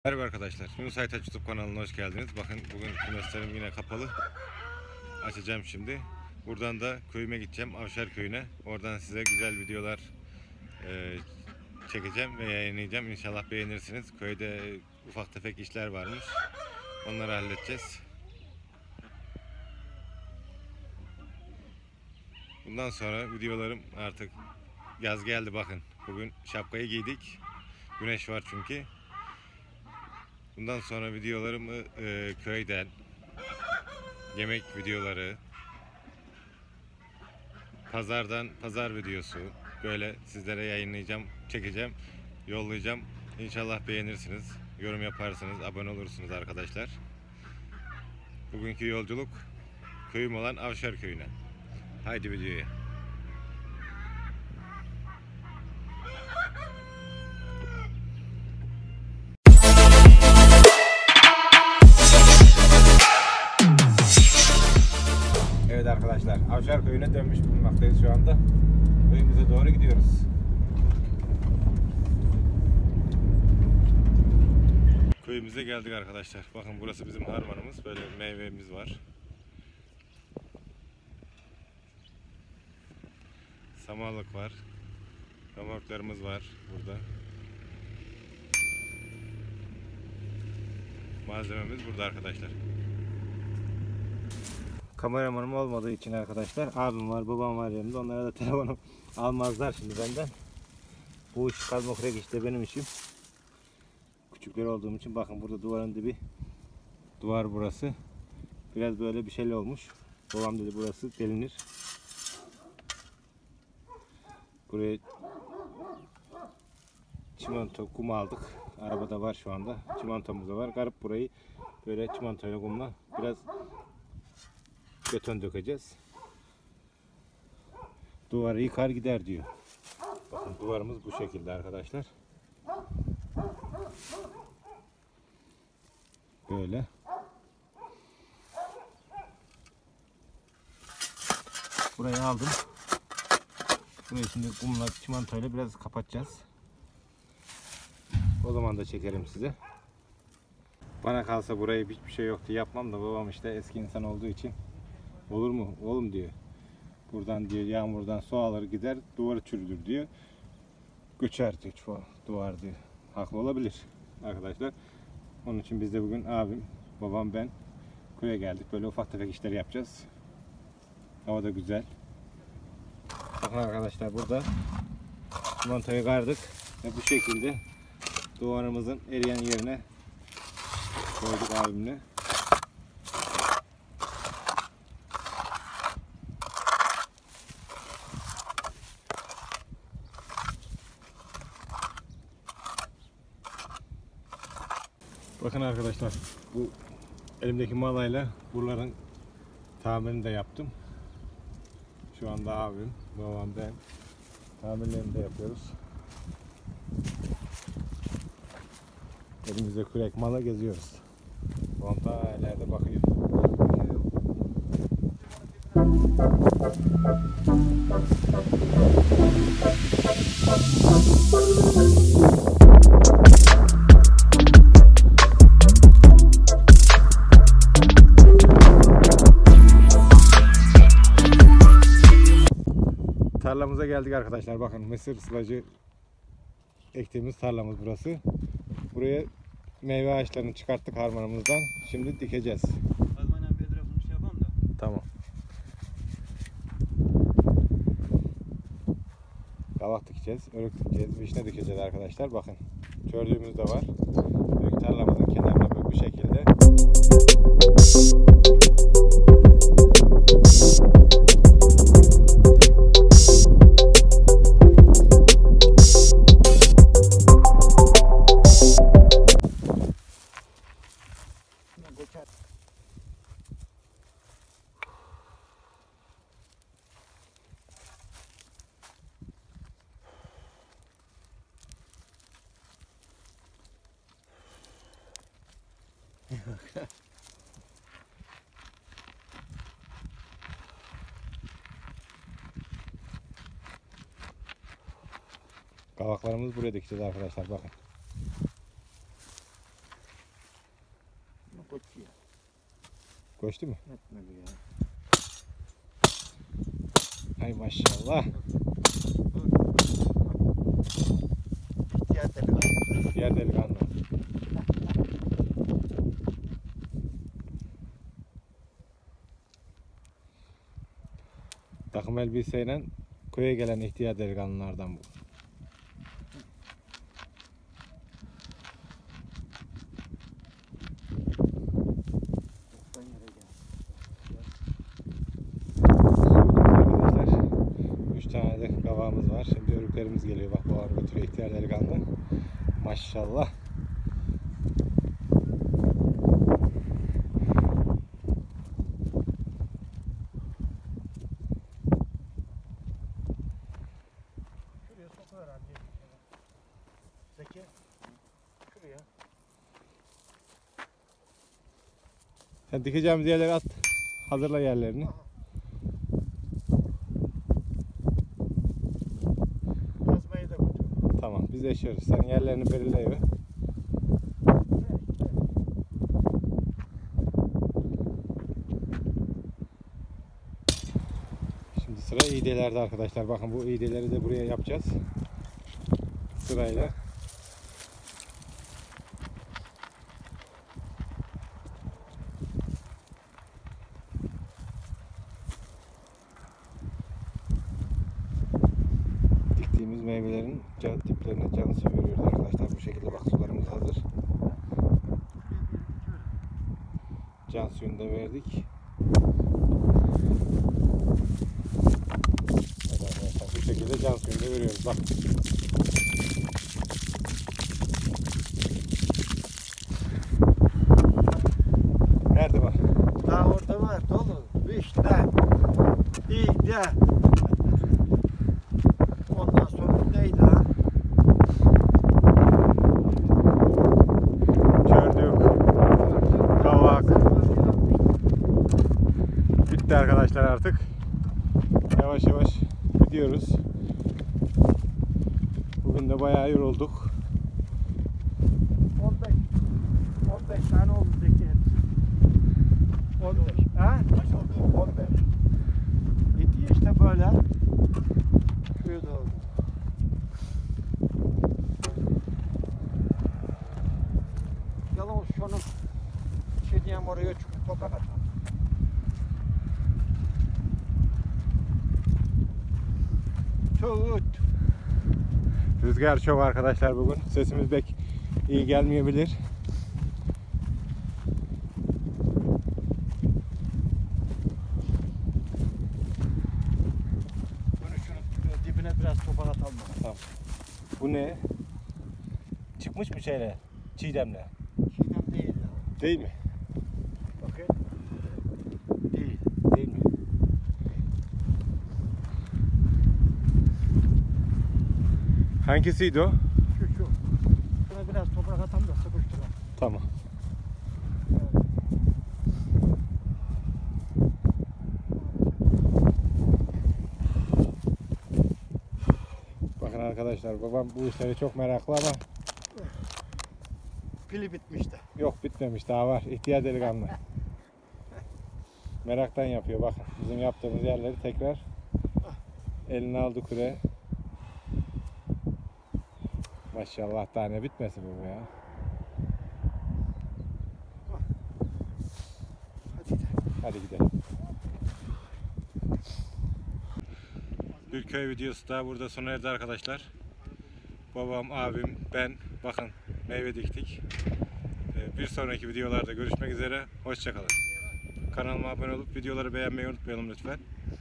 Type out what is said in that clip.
Merhaba arkadaşlar. Yunus Aytaç YouTube kanalına hoş geldiniz. Bakın bugün kümeslerim yine kapalı. Açacağım şimdi. Buradan da köyüme gideceğim. Avşar köyüne. Oradan size güzel videolar çekeceğim ve yayınlayacağım. İnşallah beğenirsiniz. Köyde ufak tefek işler varmış. Onları halledeceğiz. Bundan sonra videolarım artık yaz geldi bakın. Bugün şapkayı giydik. Güneş var çünkü. Bundan sonra videolarımı köyden, yemek videoları, pazardan pazar videosu böyle sizlere yayınlayacağım, çekeceğim, yollayacağım. İnşallah beğenirsiniz, yorum yaparsınız, abone olursunuz arkadaşlar. Bugünkü yolculuk köyüm olan Avşar köyüne. Haydi videoya. Evet arkadaşlar, Avşar köyüne dönmüş bulunmaktayız şu anda. Köyümüze doğru gidiyoruz. Köyümüze geldik arkadaşlar. Bakın burası bizim harmanımız. Böyle meyvemiz var. Samanlık var. Romorklarımız var burada. Malzememiz burada arkadaşlar. Kameramanım olmadığı için arkadaşlar abim var, babam var yanımda. Onlara da telefonu almazlar şimdi benden. Bu iş kazma kürek işte benim işim. Küçükler olduğum için bakın burada duvarın dibi. Duvar burası. Biraz böyle bir şeyler olmuş. Babam dedi burası delinir. Buraya çimento kum aldık. Arabada var şu anda. Çimentomuz da var. Garip burayı böyle çimentoyla kumla biraz beton dökeceğiz. Duvarı yıkar gider diyor. Bakın duvarımız bu şekilde arkadaşlar. Böyle. Burayı aldım. Burayı şimdi kumla çimentoyla biraz kapatacağız. O zaman da çekerim size. Bana kalsa burayı hiçbir şey yoktu yapmam da babam işte eski insan olduğu için olur mu oğlum diyor. Buradan diyor yağmurdan su alır gider duvarı çürüdür diyor. Göçer diyor duvar diyor. Haklı olabilir arkadaşlar. Onun için biz de bugün abim, babam, ben köye geldik. Böyle ufak tefek işler yapacağız. Hava da güzel. Bakın arkadaşlar burada çimentoyu kardık ve bu şekilde duvarımızın eriyen yerine koyduk abimle. Bakın arkadaşlar bu elimdeki malayla buraların tamirini de yaptım. Şu anda abim, babam, ben tamirlerini de yapıyoruz. Elimizde kürek mala geziyoruz. Babam da ileride bakıyor. Tarlamıza geldik arkadaşlar. Bakın mısır sılacı ektiğimiz tarlamız burası. Buraya meyve ağaçlarını çıkarttık harmanımızdan. Şimdi dikeceğiz. Tamam. Kavak dikeceğiz, örük dikeceğiz, vişne dikeceğiz arkadaşlar. Bakın gördüğümüz de var. Büyük tarlamızın kenarına bu şekilde. Kavaklarımızı buraya dikeceğiz arkadaşlar bakın. Koçuyor. Koştu mu? Etmedi ya. Ay maşallah. İhtiyar delikanlı. Diğer delikanlı. Takım elbiseyle köye gelen ihtiyar delikanlılardan bu. Arkadaşlar 3 tane de kavağımız var. Şimdi örüklerimiz geliyor. Bak babam götürüyor ihtiyar delikanlı. Maşallah. Şuraya sokuver anne. Zeki. Şuraya. Sen dikeceğimiz yerlere at. Hazırla yerlerini. Yazmayı da götür. Tamam biz eşiyoruz. Sen yerlerini belirleyiver. Şimdi sıra iğdelerde arkadaşlar. Bakın bu iğdeleri de buraya yapacağız. Sırayla. Diktiğimiz meyvelerin diplerine can su veriyoruz arkadaşlar. Bu şekilde bak sularımız hazır. Can suyunu da verdik. Evet arkadaşlar bu şekilde can suyunu da veriyoruz. Bak. Nerede var? Daha orada var dolu. İşte. İşte. Ondan sonra neydi ha? Çördük. Kavak. Bitti arkadaşlar artık. Yavaş yavaş gidiyoruz. Bugün de bayağı yorulduk. 15 tane oldu Zeki. 15. Ha? 15. Gidiyor işte böyle. Şurada oldu. Yalan şunu şey diyeyim oraya çıkıp toprak atalım. Tut. Rüzgar çok arkadaşlar bugün. Sesimiz pek iyi gelmeyebilir. Şunu dibine biraz toprak atalım. Tamam. Bu ne? Çıkmış mı şeyle? Çiğdemle. Çiğdem değil ya. Değil mi? Bakın. Değil. Değil mi? Hangisiydi o? Şu. Şuna biraz toprak atalım da sıkıştıralım. Tamam. Evet. Bakın arkadaşlar babam bu işlere çok meraklı ama Pili bitmişti. yok bitmemiş daha var. İhtiyar delikanlı. Meraktan yapıyor bakın. Bizim yaptığımız yerleri tekrar eline aldı küre. Maşallah tane bitmesin bu ya. Hadi gidelim. Hadi gidelim. Bir köy videosu daha burada sona erdi arkadaşlar. Babam, abim, ben bakın meyve diktik. Bir sonraki videolarda görüşmek üzere. Hoşça kalın. Kanalıma abone olup videoları beğenmeyi unutmayalım lütfen.